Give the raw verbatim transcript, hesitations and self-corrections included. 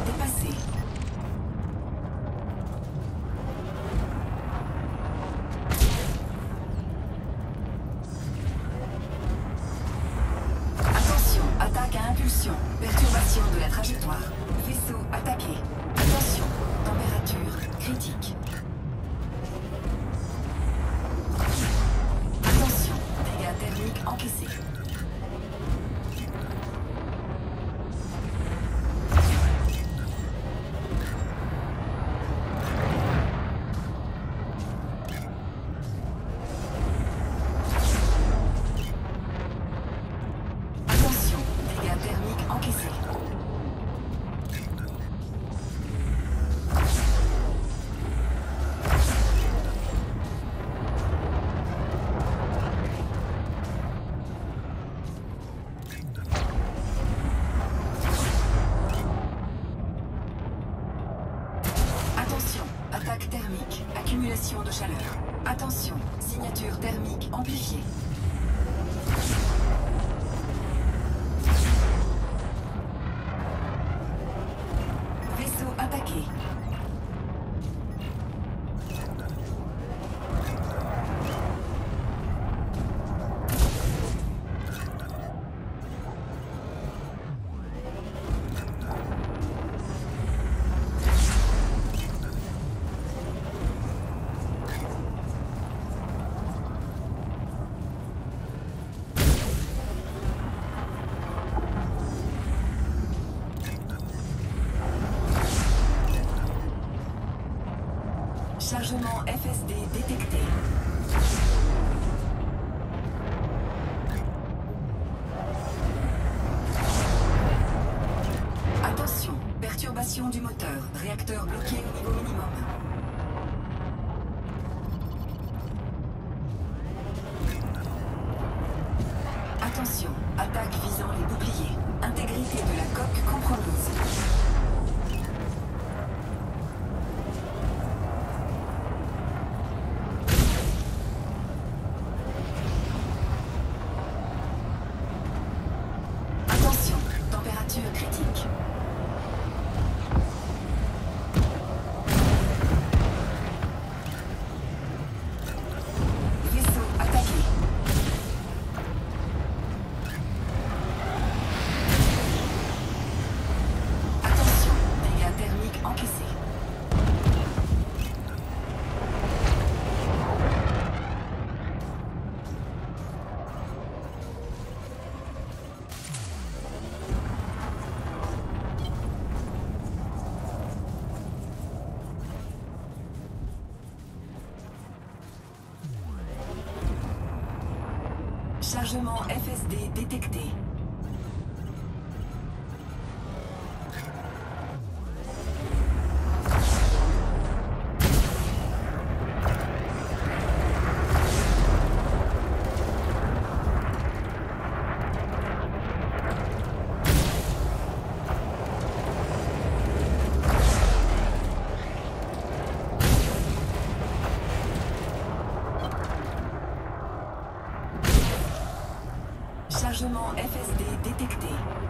dépassé. Attention, attaque à impulsion. Perturbation de la trajectoire. Vaisseau attaqué. Attention, température critique. Attention, dégâts thermiques encaissés. Attaque thermique, accumulation de chaleur. Attention, signature thermique amplifiée. Vaisseau attaqué. Chargement F S D détecté. Attention, perturbation du moteur. Réacteur bloqué au niveau minimum. Attention, attaque visant les boucliers. Intégrité de la coque compromise. Critique. Vaisseau attaqué. Attention, dégâts thermiques encaissés. Chargement F S D détecté. Chargement F S D détecté.